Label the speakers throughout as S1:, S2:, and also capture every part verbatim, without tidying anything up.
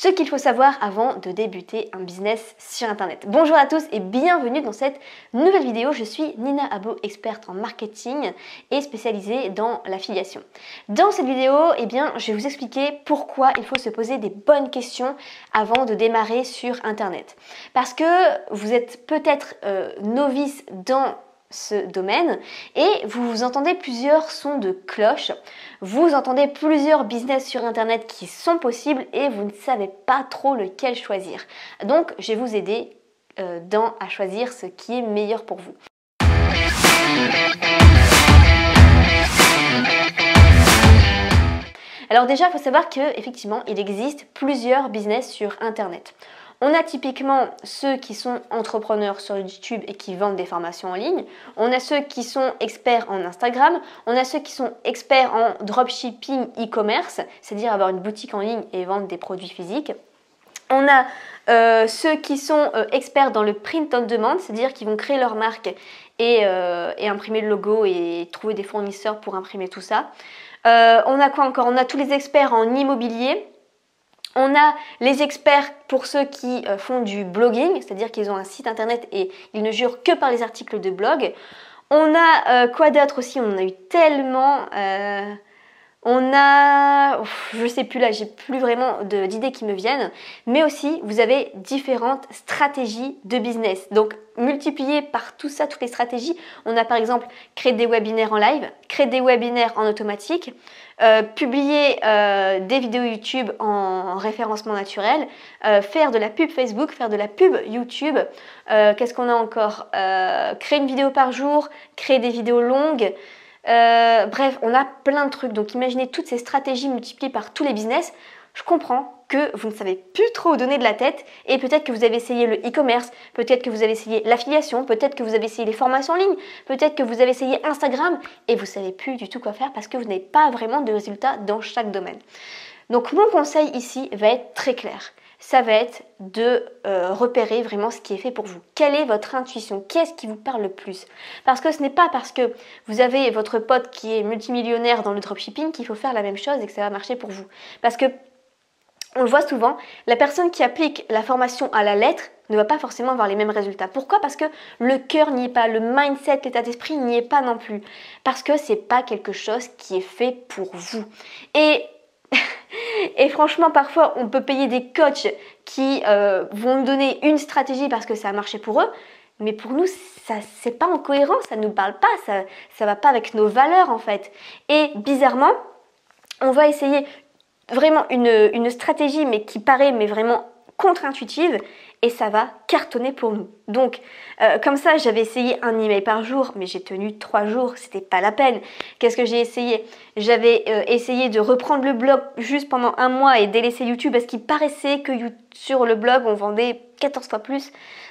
S1: Ce qu'il faut savoir avant de débuter un business sur internet. Bonjour à tous et bienvenue dans cette nouvelle vidéo. Je suis Nina Abo, experte en marketing et spécialisée dans l'affiliation. Dans cette vidéo, eh bien, je vais vous expliquer pourquoi il faut se poser des bonnes questions avant de démarrer sur internet. Parce que vous êtes peut-être euh, novice dans ce domaine et vous entendez plusieurs sons de cloche, vous entendez plusieurs business sur internet qui sont possibles et vous ne savez pas trop lequel choisir. Donc je vais vous aider euh, dans, à choisir ce qui est meilleur pour vous. Alors déjà, il faut savoir qu'effectivement, il existe plusieurs business sur internet. On a typiquement ceux qui sont entrepreneurs sur YouTube et qui vendent des formations en ligne. On a ceux qui sont experts en Instagram. On a ceux qui sont experts en dropshipping e-commerce, c'est-à-dire avoir une boutique en ligne et vendre des produits physiques. On a euh, ceux qui sont euh, experts dans le print on demand, c'est-à-dire qu'ils vont créer leur marque et, euh, et imprimer le logo et trouver des fournisseurs pour imprimer tout ça. Euh, on a quoi encore? On a tous les experts en immobilier. On a les experts pour ceux qui euh, font du blogging, c'est-à-dire qu'ils ont un site internet et ils ne jurent que par les articles de blog. On a euh, quoi d'autre aussi? On en a eu tellement. Euh, on a, ouf, je sais plus là, j'ai plus vraiment d'idées qui me viennent. Mais aussi, vous avez différentes stratégies de business. Donc, multiplié par tout ça, toutes les stratégies, on a par exemple créé des webinaires en live, créer des webinaires en automatique, euh, publier euh, des vidéos YouTube en référencement naturel, euh, faire de la pub Facebook, faire de la pub YouTube. Euh, Qu'est-ce qu'on a encore? euh, Créer une vidéo par jour, créer des vidéos longues. Euh, bref, on a plein de trucs. Donc imaginez toutes ces stratégies multipliées par tous les business. Je comprends que vous ne savez plus trop où donner de la tête et peut-être que vous avez essayé le e-commerce, peut-être que vous avez essayé l'affiliation, peut-être que vous avez essayé les formations en ligne, peut-être que vous avez essayé Instagram et vous ne savez plus du tout quoi faire parce que vous n'avez pas vraiment de résultats dans chaque domaine. Donc mon conseil ici va être très clair. Ça va être de euh, repérer vraiment ce qui est fait pour vous. Quelle est votre intuition? Qu'est-ce qui vous parle le plus? Parce que ce n'est pas parce que vous avez votre pote qui est multimillionnaire dans le dropshipping qu'il faut faire la même chose et que ça va marcher pour vous. Parce que, on le voit souvent, la personne qui applique la formation à la lettre ne va pas forcément avoir les mêmes résultats. Pourquoi? Parce que le cœur n'y est pas, le mindset, l'état d'esprit n'y est pas non plus. Parce que c'est pas quelque chose qui est fait pour vous. Et... Et franchement, parfois, on peut payer des coachs qui euh, vont nous donner une stratégie parce que ça a marché pour eux. Mais pour nous, ça c'est pas en cohérence, ça ne nous parle pas, ça ne va pas avec nos valeurs en fait. Et bizarrement, on va essayer vraiment une, une stratégie mais qui paraît mais vraiment contre-intuitive et ça va cartonner pour nous. Donc, euh, comme ça, j'avais essayé un email par jour, mais j'ai tenu trois jours, c'était pas la peine. Qu'est-ce que j'ai essayé? J'avais euh, essayé de reprendre le blog juste pendant un mois et délaisser YouTube parce qu'il paraissait que sur le blog, on vendait quatorze fois plus.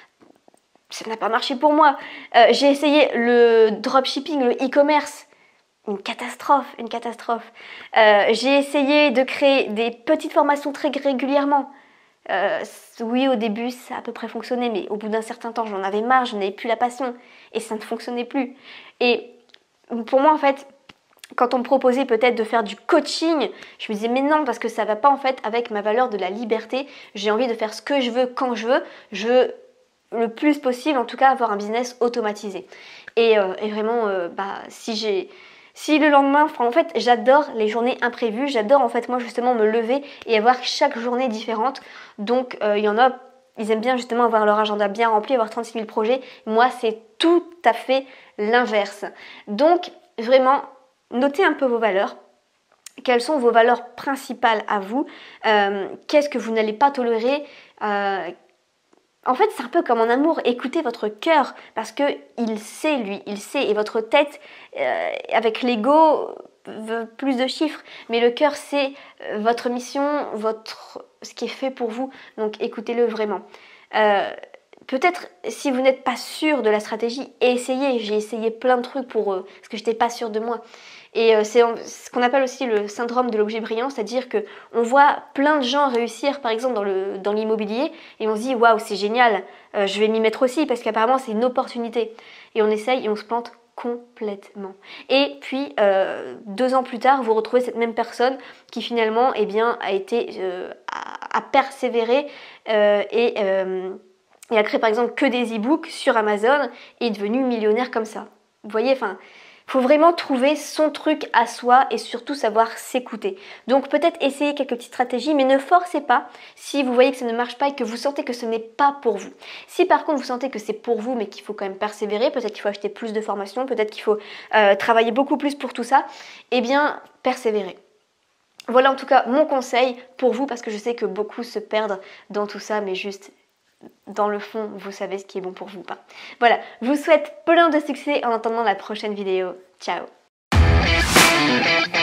S1: Ça n'a pas marché pour moi. Euh, j'ai essayé le dropshipping, le e-commerce. Une catastrophe, une catastrophe. Euh, j'ai essayé de créer des petites formations très régulièrement. Euh, oui, au début, ça a à peu près fonctionné, mais au bout d'un certain temps, j'en avais marre, je n'avais plus la passion et ça ne fonctionnait plus. Et pour moi, en fait, quand on me proposait peut-être de faire du coaching, je me disais mais non, parce que ça ne va pas en fait avec ma valeur de la liberté. J'ai envie de faire ce que je veux, quand je veux. Je veux le plus possible, en tout cas, avoir un business automatisé. Et, euh, et vraiment, euh, bah, si j'ai... Si le lendemain, enfin, en fait, j'adore les journées imprévues, j'adore en fait moi justement me lever et avoir chaque journée différente. Donc il euh, y en a, ils aiment bien justement avoir leur agenda bien rempli, avoir trente-six mille projets. Moi, c'est tout à fait l'inverse. Donc vraiment, notez un peu vos valeurs. Quelles sont vos valeurs principales à vous? euh, Qu'est-ce que vous n'allez pas tolérer? euh, En fait, c'est un peu comme en amour, écoutez votre cœur parce que il sait lui, il sait et votre tête euh, avec l'ego veut plus de chiffres, mais le cœur c'est euh, votre mission, votre ce qui est fait pour vous. Donc écoutez-le vraiment. Euh, Peut-être si vous n'êtes pas sûr de la stratégie, essayez. J'ai essayé plein de trucs pour euh, parce que j'étais pas sûre de moi. Et euh, c'est ce qu'on appelle aussi le syndrome de l'objet brillant, c'est-à-dire que on voit plein de gens réussir, par exemple dans le dans l'immobilier, et on se dit waouh c'est génial, euh, je vais m'y mettre aussi parce qu'apparemment c'est une opportunité. Et on essaye et on se plante complètement. Et puis euh, deux ans plus tard, vous retrouvez cette même personne qui finalement eh bien, a été euh, a a persévéré euh, et euh, il a créé par exemple que des e-books sur Amazon et est devenu millionnaire comme ça. Vous voyez, enfin, il faut vraiment trouver son truc à soi et surtout savoir s'écouter. Donc peut-être essayer quelques petites stratégies, mais ne forcez pas si vous voyez que ça ne marche pas et que vous sentez que ce n'est pas pour vous. Si par contre vous sentez que c'est pour vous mais qu'il faut quand même persévérer, peut-être qu'il faut acheter plus de formations, peut-être qu'il faut euh, travailler beaucoup plus pour tout ça, eh bien persévérez. Voilà en tout cas mon conseil pour vous parce que je sais que beaucoup se perdent dans tout ça, mais juste dans le fond, vous savez ce qui est bon pour vous ou pas. Voilà, je vous souhaite plein de succès en attendant la prochaine vidéo. Ciao!